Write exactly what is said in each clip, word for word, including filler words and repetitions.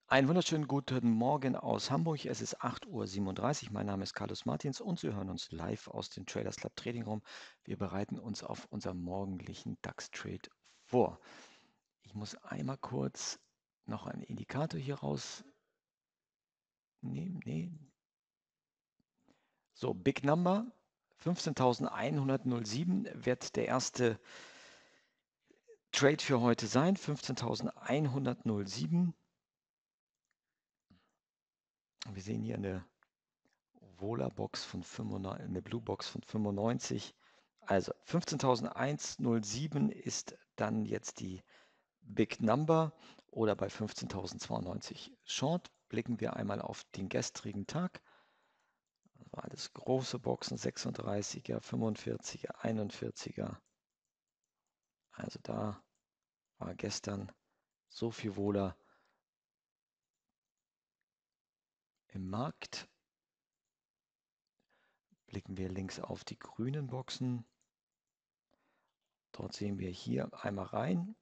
Einen wunderschönen guten Morgen aus Hamburg. Es ist acht Uhr siebenunddreißig. Mein Name ist Carlos Martins und Sie hören uns live aus dem Traders Club Trading Room. Wir bereiten uns auf unseren morgendlichen DAX-Trade vor. Ich muss einmal kurz noch einen Indikator hier rausnehmen. Nee. So, Big Number fünfzehntausendeinhundertsieben wird der erste Trade für heute sein. fünfzehntausendeinhundertsieben. Wir sehen hier eine Vola-Box von fünfundneunzig, eine Blue-Box von fünfundneunzig. Also fünfzehntausendeinhundertsieben ist dann jetzt die Big Number oder bei fünfzehntausendzweiundneunzig Short. Blicken wir einmal auf den gestrigen Tag. Das war alles große Boxen, sechsunddreißiger, fünfundvierziger, einundvierziger. Also da war gestern so viel Vola im Markt. Blicken wir links auf die grünen Boxen. Dort sehen wir hier einmal rein.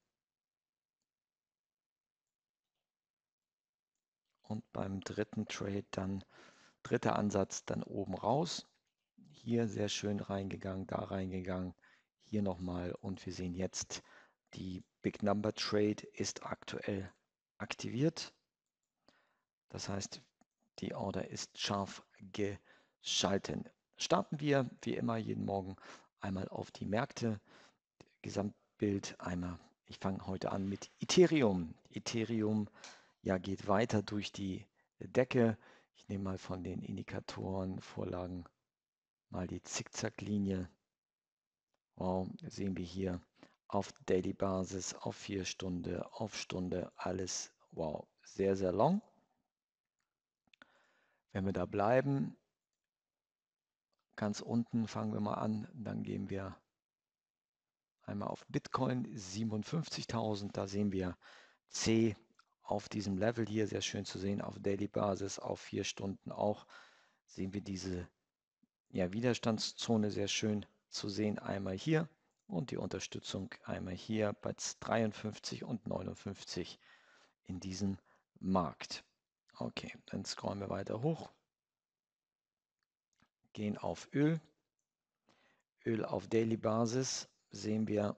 Und beim dritten Trade dann, dritter Ansatz dann oben raus. Hier sehr schön reingegangen, da reingegangen, hier nochmal und wir sehen jetzt, die Big Number Trade ist aktuell aktiviert. Das heißt, die Order ist scharf geschalten. Starten wir wie immer jeden Morgen einmal auf die Märkte. Gesamtbild einmal. Ich fange heute an mit Ethereum. Ethereum ja, geht weiter durch die Decke. Ich nehme mal von den Indikatoren, Vorlagen mal die Zickzacklinie. Wow, sehen wir hier auf Daily Basis, auf vier Stunden, auf Stunde, alles wow, sehr, sehr long. Wenn wir da bleiben, ganz unten fangen wir mal an, dann gehen wir einmal auf Bitcoin siebenundfünfzigtausend, da sehen wir C auf diesem Level hier, sehr schön zu sehen, auf Daily Basis, auf vier Stunden auch, sehen wir diese ja, Widerstandszone sehr schön zu sehen, einmal hier und die Unterstützung einmal hier bei dreiundfünfzig und neunundfünfzig in diesem Markt. Okay, dann scrollen wir weiter hoch, gehen auf Öl. Öl auf Daily Basis sehen wir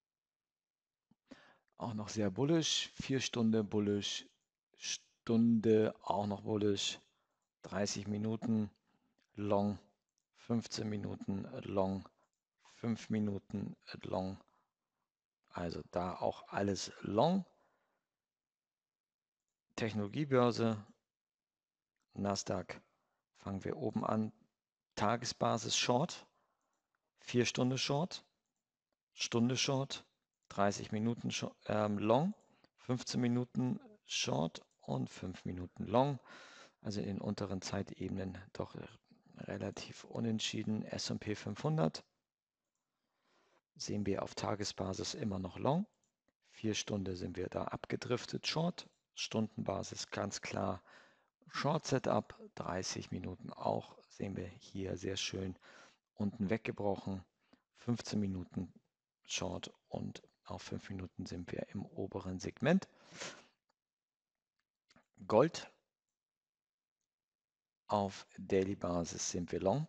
auch noch sehr bullish, vier Stunden bullish, Stunde auch noch bullish, dreißig Minuten long, fünfzehn Minuten long, fünf Minuten long, also da auch alles long. Technologiebörse, Nasdaq, fangen wir oben an, Tagesbasis Short, vier Stunden Short, Stunde Short, dreißig Minuten ähm, Long, fünfzehn Minuten Short und fünf Minuten Long. Also in den unteren Zeitebenen doch relativ unentschieden. S und P fünfhundert sehen wir auf Tagesbasis immer noch Long. Vier Stunden sind wir da abgedriftet Short. Stundenbasis ganz klar Short Setup. dreißig Minuten auch sehen wir hier sehr schön unten weggebrochen. fünfzehn Minuten Short und auf fünf Minuten sind wir im oberen Segment. Gold auf Daily Basis sind wir long.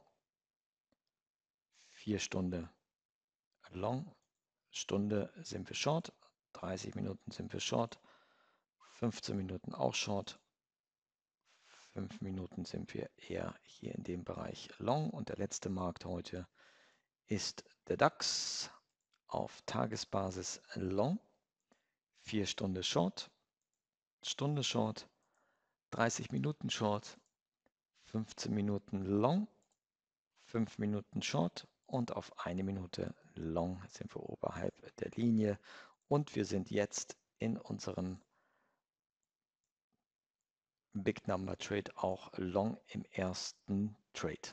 vier Stunden long, Stunde sind wir short, dreißig Minuten sind wir short, fünfzehn Minuten auch short, fünf Minuten sind wir eher hier in dem Bereich long und der letzte Markt heute ist der DAX auf Tagesbasis long, vier Stunden short, Stunde short, dreißig Minuten short, fünfzehn Minuten long, fünf Minuten short und auf eine Minute long sind wir oberhalb der Linie und wir sind jetzt in unserem Big Number Trade auch long im ersten Trade.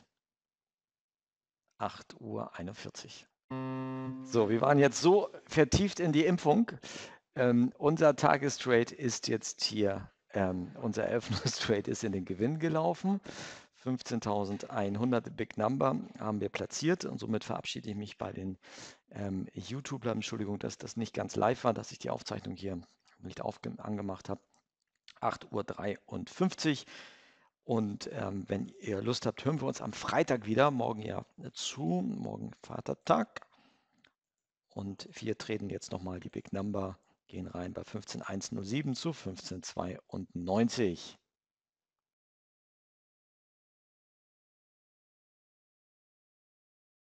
acht Uhr einundvierzig. So, wir waren jetzt so vertieft in die Impfung. Ähm, unser Tagestrade ist jetzt hier, ähm, unser Eröffnungstrade ist in den Gewinn gelaufen. fünfzehntausendeinhundert Big Number haben wir platziert und somit verabschiede ich mich bei den ähm, YouTubern. Entschuldigung, dass das nicht ganz live war, dass ich die Aufzeichnung hier nicht aufge angemacht habe. acht Uhr dreiundfünfzig. Und ähm, wenn ihr Lust habt, hören wir uns am Freitag wieder. Morgen ja zu, morgen Vatertag. Und wir treten jetzt nochmal die Big Number, gehen rein bei fünfzehn Komma hundertsieben zu fünfzehn Komma zweiundneunzig.